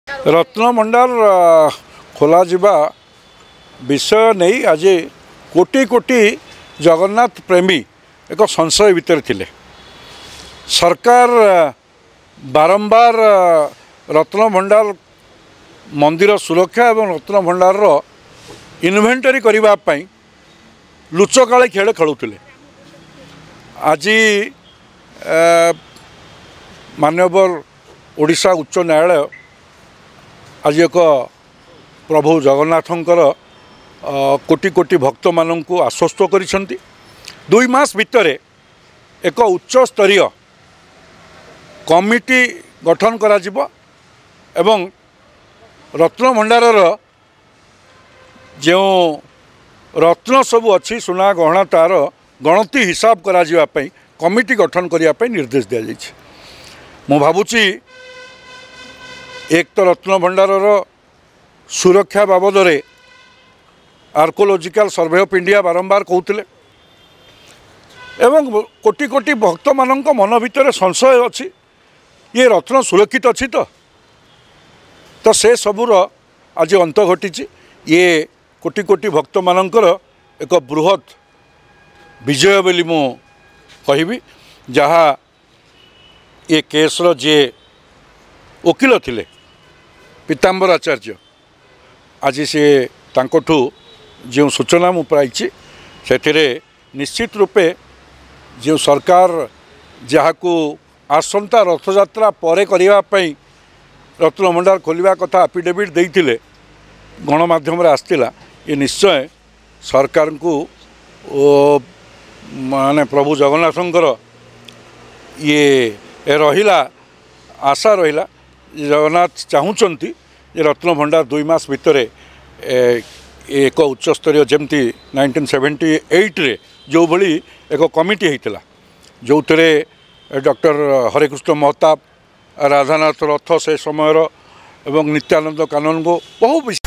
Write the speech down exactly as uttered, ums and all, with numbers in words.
रत्न भंडार खोल जा विषय नहीं आज कोटी कोटी जगन्नाथ प्रेमी एक संशय भितर थिले। सरकार बारंबार रत्न भंडार मंदिर सुरक्षा एवं रत्न भंडार इन्वेंटरी करने लुचकाले खेल खेलुले। आज माननीय ओडिशा उच्च न्यायालय आज एक प्रभु जगन्नाथंकर कोटी कोटी भक्त मानू आश्वस्त करिसेंती। दुई मास भितर एक उच्च स्तरीय कमिटी गठन करा जिवो एवं रत्न भंडारर जो रत्न सबू अच्छी सुना गहना तार गणति हिसाब करा जिवा पई कमिटी गठन करिया पई निर्देश दिया जाइछि। मु भाबुची एक तो रत्न भंडारर सुरक्षा बाबद रे आर्कोलोजिकल सर्वे ऑफ इंडिया बारंबार कहते एवं कोटी कोटी भक्त मानक मन भितर संशय अच्छी ये रत्न सुरक्षित अच्छी तो तो से सबूर आज अंत घटी। ये कोटी कोटी भक्त मानकर एक बृहत विजय बोली मु कहबी। जहाँ ये केसर जे वकिल थिले पीताम्बर आचार्य आज से तांकोठू जो सूचना मु पाई से निश्चित रूपे जो सरकार जहाँ को आसंता रथयात्रा पर करने रत्न भंडार खोलिया कथा एफिडेविट देइथिले गणमाध्यम आसला। ये निश्चय सरकार को माने प्रभु जगन्नाथंकर ये रहिला आशा रहिला जगन्नाथ चाहूँगी रत्न भंडार दुई मास भितर एक उच्च स्तरीय जमती नाइंटीन सेवेंटी एट रे जो भली एक कमिटी होता जो थे डॉक्टर हरेकृष्ण महताब राधानाथ रथ से समय एवं नित्यानंद कानन को बहु